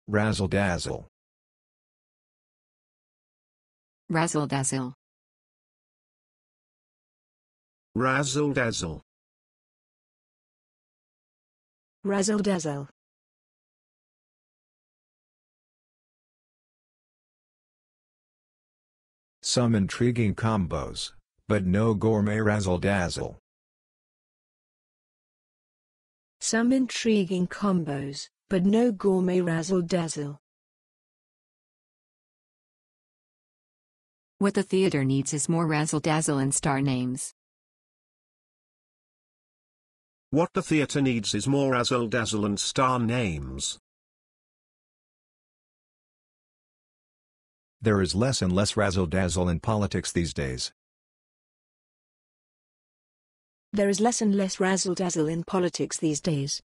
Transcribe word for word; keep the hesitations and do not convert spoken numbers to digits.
Razzle-dazzle. Razzle-dazzle. Razzle-dazzle. Razzle-dazzle. Some intriguing combos, but no gourmet razzle-dazzle. Some intriguing combos, but no gourmet razzle-dazzle. What the theater needs is more razzle-dazzle and star names. What the theater needs is more razzle-dazzle and star names. There is less and less razzle-dazzle in politics these days. There is less and less razzle-dazzle in politics these days.